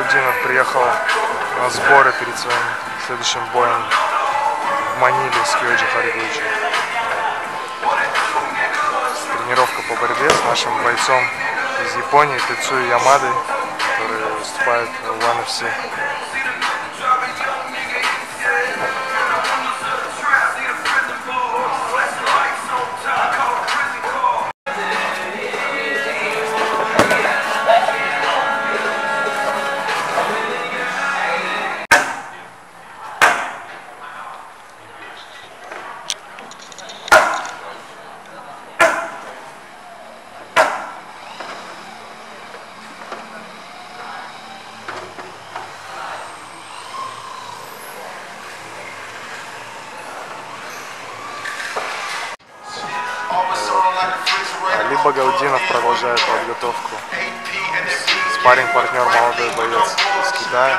Багаудинов приехал на сборы перед своим следующим боем в Маниле с Киоджи Харигуичи. Тренировка по борьбе с нашим бойцом из Японии Тецуи Ямадой, который выступает в UFC. Али Багаудинов продолжает подготовку. Спарринг-партнер молодой боец из Китая.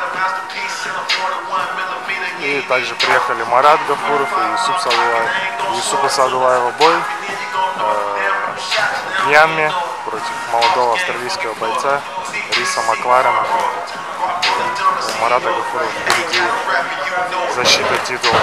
И также приехали Марат Гафуров и Юсуп Асадулаева бой в Мьянме против молодого австралийского бойца Риса Макларена. У Марата Гафурова впереди защита титула.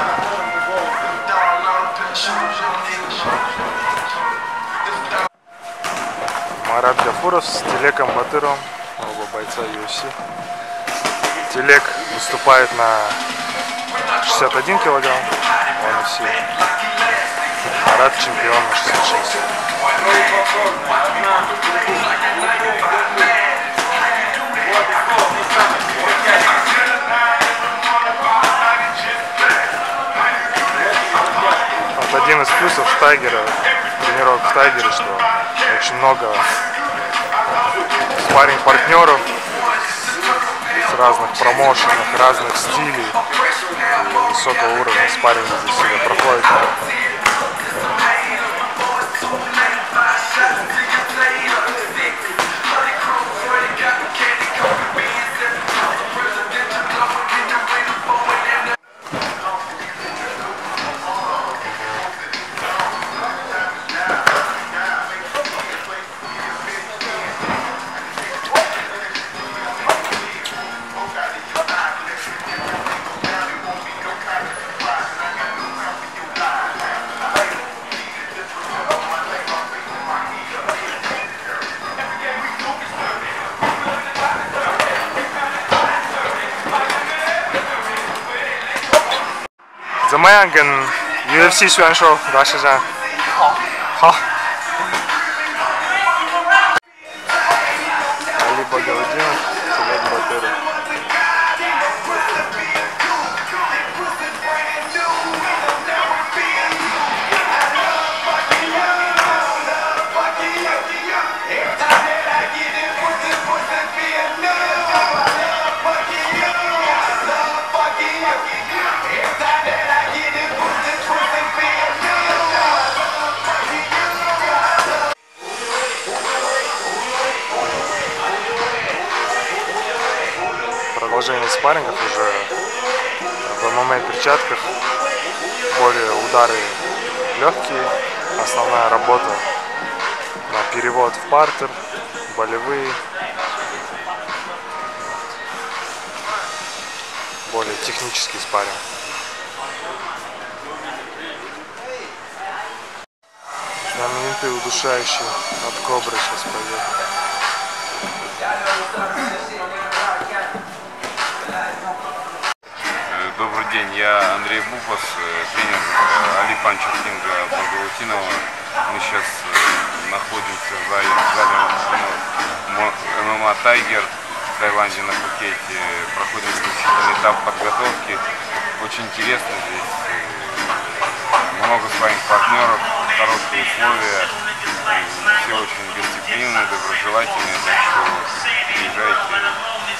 Марат Гафуров с Телеком Батыровым, оба бойца UFC. Телек выступает на 61 килограмм UFC. Марат чемпион на 66. Вот один из плюсов Тайгера, тренировок в Тайгере, что очень много спарринг-партнеров с разных промоушенов, разных стилей и высокого уровня спарринга здесь себя проходит. Замаянген UFC 选手大师战，好。Али Багаудинов, Телек Батыров. Продолжение спаррингов уже в ММА-перчатках, более удары легкие, основная работа на перевод в партер, болевые, более технический спарринг. Знаменитый удушающий от Кобры сейчас пойдет. Добрый день, я Андрей Буфас, тренер Али Панчер Кинга Багаудинова. Мы сейчас находимся в зале ММА Тайгер в Таиланде на Пхукете. Проходим заключительный этап подготовки. Очень интересно здесь. Много своих партнеров, хорошие условия. Все очень гостеприимные, доброжелательные, так что приезжайте.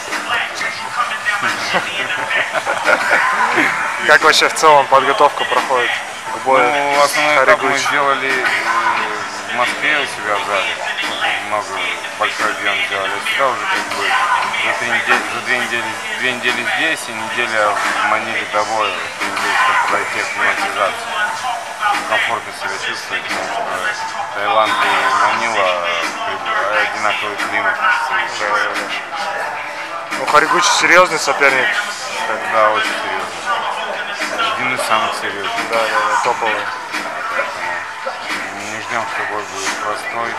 Как вообще в целом подготовка проходит к бою? Ну, основной этап мы сделали в Москве у себя в зале. Большой объем сделали. Сюда уже как бы за две недели здесь и неделя в Маниле до боя, чтобы пройти акклиматизацию. Комфортно себя чувствовать, потому что Таиланд и Манила одинаковый климат. Ну, Хоригучи серьезный соперник. Да, очень серьезный. Один из самых серьезных. Да, топовый. Поэтому не ждем, что бой будет простой.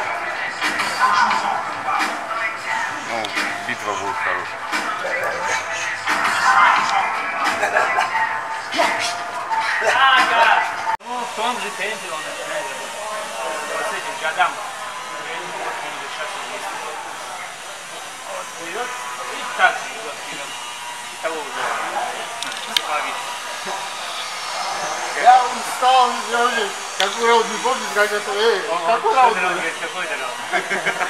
Ну, битва будет хорошая. Ну, в том же темпе он начинает вот с этим годам. Он уже сейчас есть. Вот, плывет и так же идет вперед. И того уже психологически. Я устал, какой раунд, не помню, как это, какой раунд? Какой-то раунд.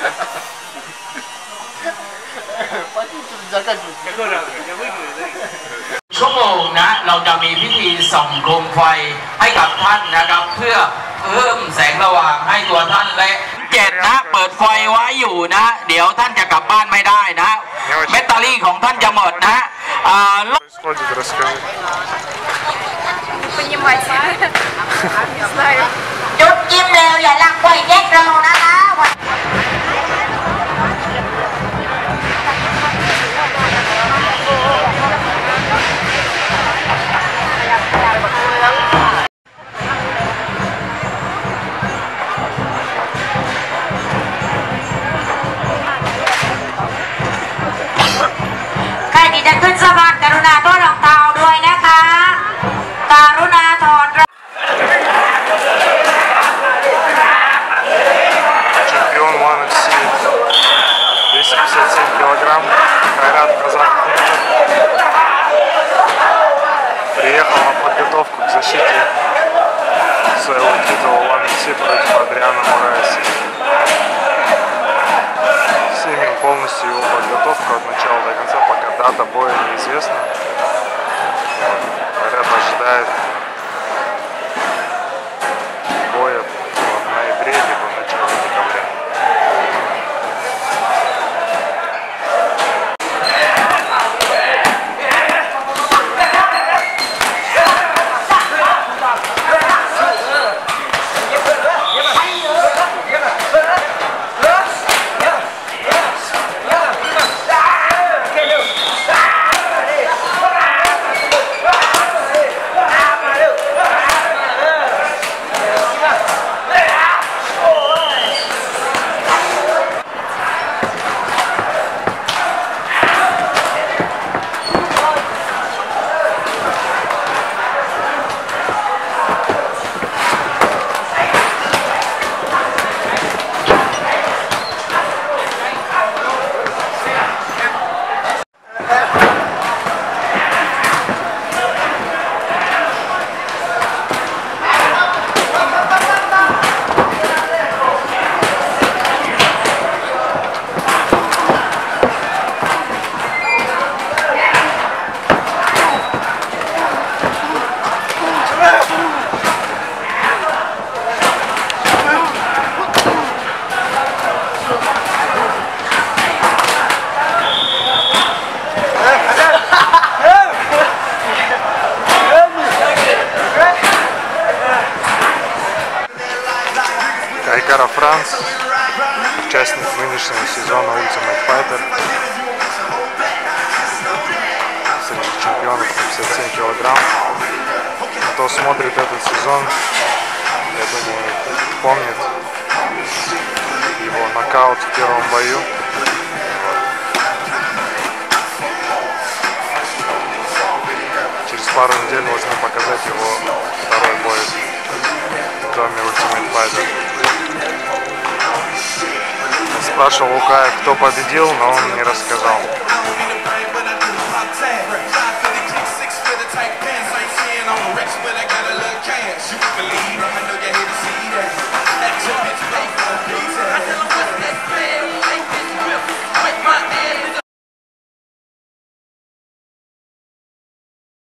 Потише заканчивать. Какой раунд? Я выиграю, да? ชั่วโมงนะเราจะมีพิธีส่องโคมไฟให้กับท่านนะครับเพื่อเพิ่มแสงสว่างให้ตัวท่านและ7นะเปิดไฟไว้อยู่นะเดี๋ยวท่านจะกลับบ้านไม่ได้นะแบตเตอรี่ของท่านจะหมดนะ Происходит, расскажи. Понимать, не знаю. จุดจิ้มเร็วอย่าลักไว้เด็กเรานะคะ ใครที่จะขึ้นสะพานกรุณาถอดรองเท้าด้วยนะคะกรุณาถอด Чемпион One FC 257 килограмм. Кайрат Казахмедов приехал на подготовку к защите своего титула One FC против Адриана Мораеса. Снимем полностью его подготовку от начала до конца, пока дата боя неизвестна. Кайрат ожидает боя в ноябре либо в начале декабря. Кайкара Франц, участник нынешнего сезона Ultimate Fighter, среди чемпионов 57 килограмм. Кто смотрит этот сезон, я думаю, помнит его нокаут в первом бою. Через пару недель должны показать его второй бой в доме Ultimate Fighter. Спрашивал у Кая, кто победил, но он не рассказал.